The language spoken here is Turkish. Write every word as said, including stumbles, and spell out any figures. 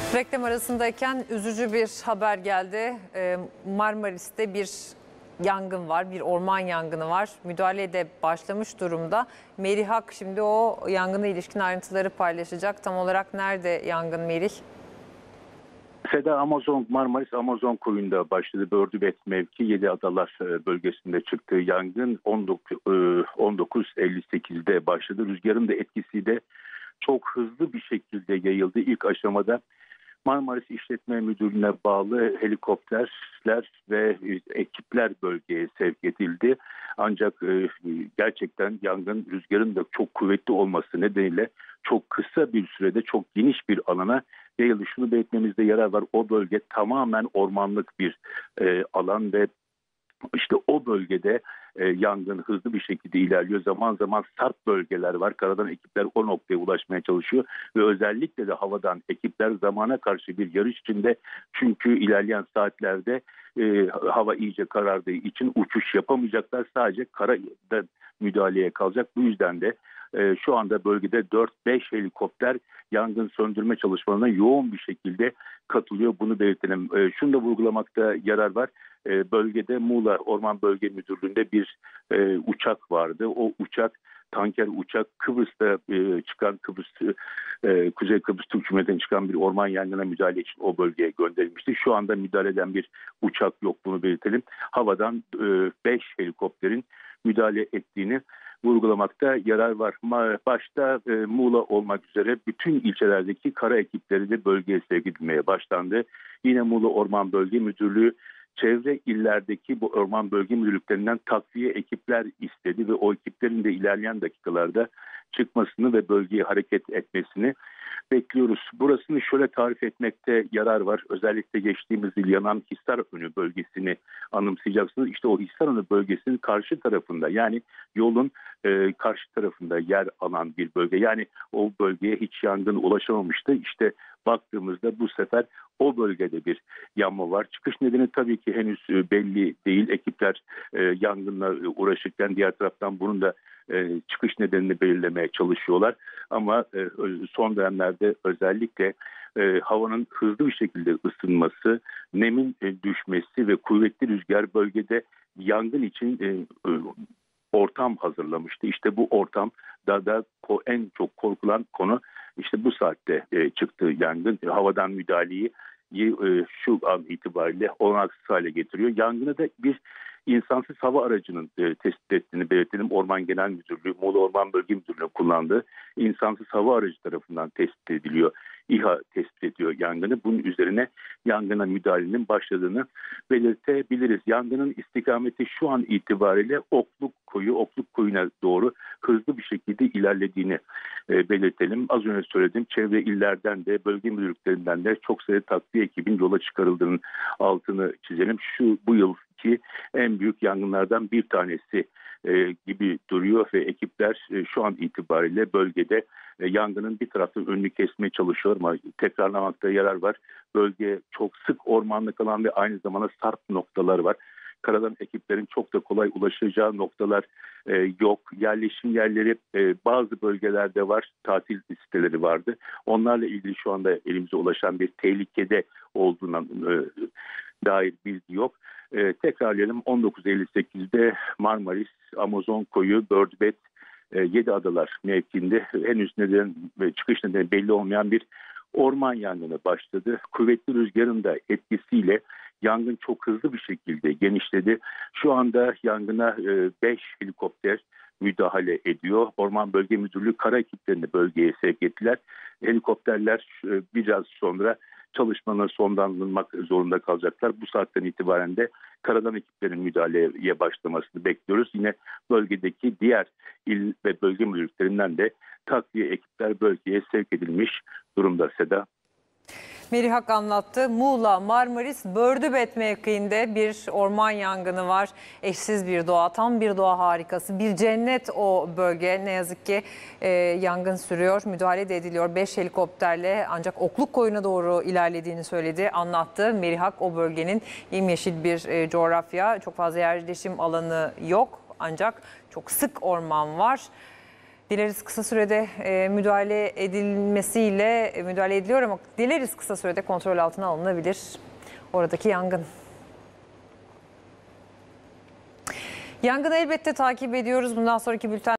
Reklam arasındayken üzücü bir haber geldi. Marmaris'te bir yangın var, bir orman yangını var. Müdahale de başlamış durumda. Merih Hak şimdi o yangına ilişkin ayrıntıları paylaşacak. Tam olarak nerede yangın Merih? Seda, Amazon Marmaris Amazon koyunda başladı. Bördübet mevki Yediadalar bölgesinde çıktığı yangın on dokuz elli sekizde başladı. Rüzgarın da etkisi de çok hızlı bir şekilde yayıldı. İlk aşamada Marmaris İşletme Müdürlüğü'ne bağlı helikopterler ve ekipler bölgeye sevk edildi. Ancak gerçekten yangın rüzgarın da çok kuvvetli olması nedeniyle çok kısa bir sürede çok geniş bir alana yayıldı. Şunu belirtmemizde yarar var. O bölge tamamen ormanlık bir alan ve İşte o bölgede e, yangın hızlı bir şekilde ilerliyor. Zaman zaman sarp bölgeler var. Karadan ekipler o noktaya ulaşmaya çalışıyor. Ve özellikle de havadan ekipler zamana karşı bir yarış içinde. Çünkü ilerleyen saatlerde e, hava iyice karardığı için uçuş yapamayacaklar. Sadece karada müdahaleye kalacak. Bu yüzden de e, şu anda bölgede dört beş helikopter yangın söndürme çalışmalarına yoğun bir şekilde katılıyor. Bunu belirtelim. E, şunu da vurgulamakta yarar var. E, bölgede Muğla Orman Bölge Müdürlüğü'nde bir e, uçak vardı. O uçak tanker uçak Kıbrıs'ta e, çıkan Kıbrıs e, Kuzey Kıbrıs Türk Cumhuriyeti'nden çıkan bir orman yangına müdahale için o bölgeye gönderilmişti. Şu anda müdahale eden bir uçak yok, bunu belirtelim. Havadan beş e, helikopterin müdahale ettiğini vurgulamakta yarar var. Başta e, Muğla olmak üzere bütün ilçelerdeki kara ekipleri de bölgeye sevk edilmeye başlandı. Yine Muğla Orman Bölge Müdürlüğü çevre illerdeki bu orman bölge müdürlüklerinden takviye ekipler istedi ve o ekiplerin de ilerleyen dakikalarda çıkmasını ve bölgeye hareket etmesini bekliyoruz. Burasını şöyle tarif etmekte yarar var. Özellikle geçtiğimiz yıl yanan Hisarönü bölgesini anımsayacaksınız. İşte o Hisarönü bölgesinin karşı tarafında, yani yolun e, karşı tarafında yer alan bir bölge. Yani o bölgeye hiç yangın ulaşamamıştı. İşte baktığımızda bu sefer o bölgede bir yanma var. Çıkış nedeni tabii ki henüz belli değil. Ekipler e, yangınla uğraşırken diğer taraftan bunun da e, çıkış nedenini belirlemeye çalışıyorlar. Ama e, son dönemlerde özellikle e, havanın hızlı bir şekilde ısınması, nemin e, düşmesi ve kuvvetli rüzgar bölgede yangın için e, e, ortam hazırlamıştı. İşte bu ortam da da en çok korkulan konu işte bu saatte e, çıktığı yangın. E, havadan müdahaleyi e, şu an itibariyle olanaksız hale getiriyor. Yangını da bir insansız hava aracının e, tespit ettiğini belirtelim. Orman Genel Müdürlüğü, Muğla Orman Bölge Müdürlüğü kullandığı insansız hava aracı tarafından tespit ediliyor. İHA tespit ediyor yangını. Bunun üzerine yangına müdahalenin başladığını belirtebiliriz. Yangının istikameti şu an itibariyle Okluk Koyu, Okluk Koyu'na doğru hızlı bir şekilde ilerlediğini e, belirtelim. Az önce söylediğim çevre illerden de bölge müdürlüklerinden de çok sayıda takviye ekibin yola çıkarıldığının altını çizelim. Şu bu yılki en büyük yangınlardan bir tanesi e, gibi duruyor ve ekipler e, şu an itibariyle bölgede e, yangının bir taraftan önünü kesmeye çalışıyor ama tekrarlamakta yarar var. Bölge çok sık ormanlık alan ve aynı zamanda sarp noktalar var. Karadan ekiplerin çok da kolay ulaşacağı noktalar e, yok. Yerleşim yerleri e, bazı bölgelerde var. Tatil siteleri vardı. Onlarla ilgili şu anda elimize ulaşan bir tehlikede olduğuna e, dair bilgi yok. E, tekrarlayalım, on dokuz elli sekizde Marmaris Amazon Koyu Bördübet e, Yediadalar mevkiinde henüz neden ve çıkış nedeni belli olmayan bir orman yangını başladı. Kuvvetli rüzgarın da etkisiyle yangın çok hızlı bir şekilde genişledi. Şu anda yangına beş helikopter müdahale ediyor. Orman Bölge Müdürlüğü kara ekiplerini bölgeye sevk ettiler. Helikopterler e, biraz sonra çalışmalarına sonlandırmak zorunda kalacaklar. Bu saatten itibaren de karadan ekiplerin müdahaleye başlamasını bekliyoruz. Yine bölgedeki diğer il ve bölge müdürlüklerinden de takviye ekipler bölgeye sevk edilmiş durumda Seda. Merih Hak anlattı. Muğla, Marmaris, Bördübet mevkiinde bir orman yangını var. Eşsiz bir doğa, tam bir doğa harikası. Bir cennet o bölge. Ne yazık ki e, yangın sürüyor, müdahale de ediliyor. Beş helikopterle ancak Okluk Koyu'na doğru ilerlediğini söyledi, anlattı. Merih Hak o bölgenin yemyeşil bir e, coğrafya. Çok fazla yerleşim alanı yok ancak çok sık orman var. Dileriz kısa sürede e, müdahale edilmesiyle e, müdahale ediliyor ama dileriz kısa sürede kontrol altına alınabilir oradaki yangın. Yangını elbette takip ediyoruz. Bundan sonraki bülten